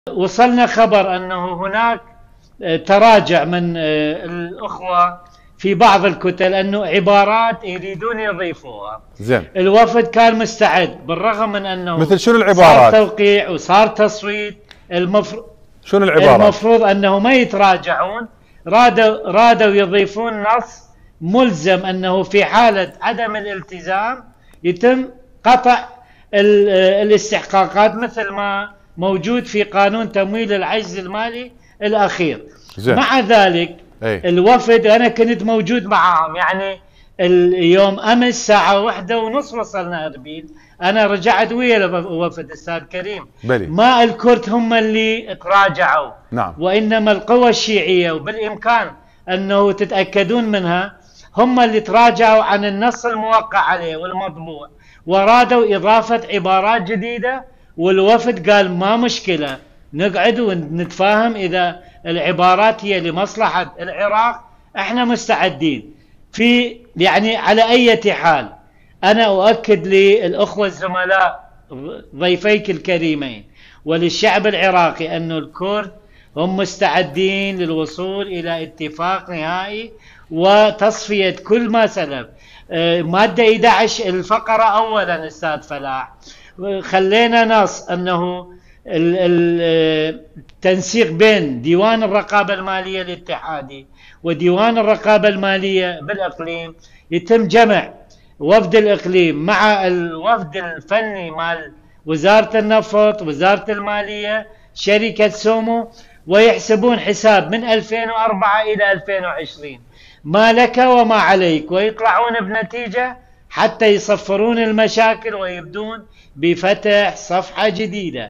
وصلنا خبر أنه هناك تراجع من الأخوة في بعض الكتل أنه عبارات يريدون يضيفوها. زين. الوفد كان مستعد بالرغم من أنه مثل شنو العبارات؟ صار توقيع وصار تصويت. شنو العبارات؟ المفروض أنه ما يتراجعون، رادوا يضيفون نص ملزم أنه في حالة عدم الالتزام يتم قطع الاستحقاقات مثل ما موجود في قانون تمويل العجز المالي الأخير. زين. مع ذلك الوفد أنا كنت موجود معهم، يعني اليوم أمس 1:30 وصلنا أربيل. أنا رجعت ويا الوفد أستاذ كريم. بلي. ما الكرد هم اللي تراجعوا، نعم. وإنما القوى الشيعية، وبالإمكان أنه تتأكدون منها، هم اللي تراجعوا عن النص الموقع عليه والمطبوع ورادوا إضافة عبارات جديدة. والوفد قال ما مشكلة، نقعد ونتفاهم إذا العبارات هي لمصلحة العراق احنا مستعدين. يعني على أي حال أنا أؤكد للأخوة الزملاء ضيفيك الكريمين وللشعب العراقي أن الكرد هم مستعدين للوصول إلى اتفاق نهائي وتصفية كل ما سلف. مادة 11 الفقرة أولا أستاذ فلاح خلينا نص أنه التنسيق بين ديوان الرقابة المالية الاتحادي وديوان الرقابة المالية بالإقليم يتم جمع وفد الإقليم مع الوفد الفني مال وزارة النفط، وزارة المالية، شركة سومو، ويحسبون حساب من 2004 إلى 2020 ما لك وما عليك، ويطلعون بنتيجة حتى يصفرون المشاكل ويبدون بفتح صفحة جديدة.